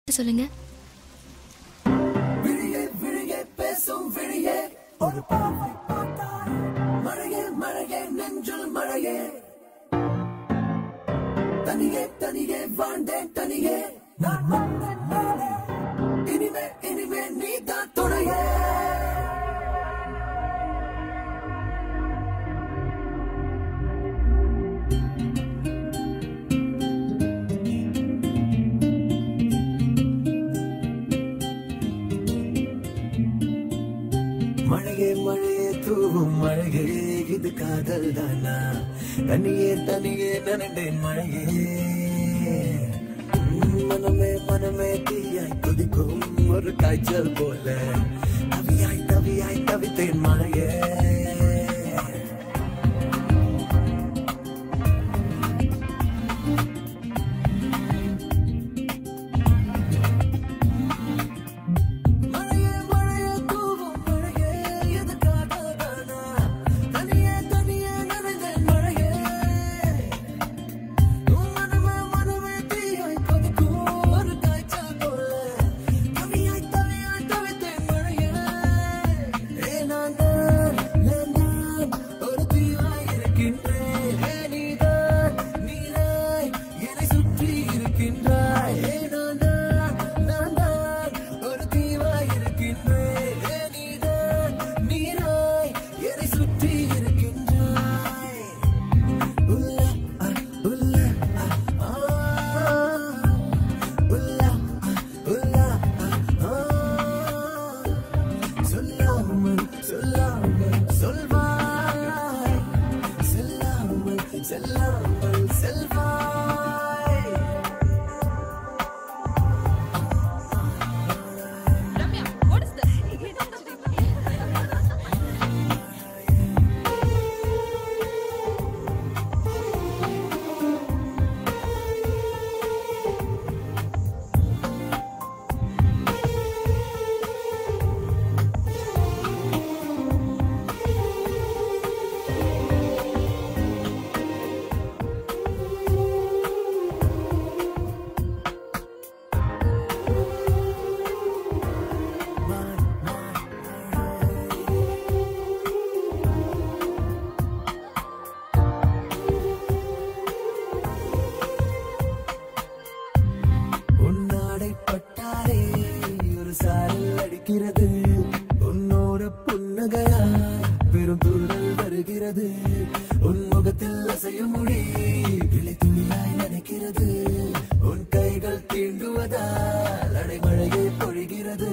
சொல்லுங்க. விழியே விழியே பேசும் விழியே ஒரு பாவை பார்த்தாய் மழையே மழையே நெஞ்சில் மழையே தனியே தனியே வாழ்ந்தேன் தனியே நான் மன்னன் மேலே இனிமே இனிமே நீதான் துணையே மழையே மழையே தூவும் மழையே இது காதல் தானா தனியே தனியே நனண்டேன் மழையே மனமே மனமே தீயாய் கொதிக்கும் ஒரு காய்ச்சல் போல தவியாய் தவியாய் தவித்தேன் மழையே உன்னோட புன்னகையா பெரும் தூரல் வருகிறது உன் முகத்தில் அசையும் மொழி விழி துணியாய் நினைக்கிறது உன் கைகள் தீண்டுவதால் அடைமழையே பொழிகிறது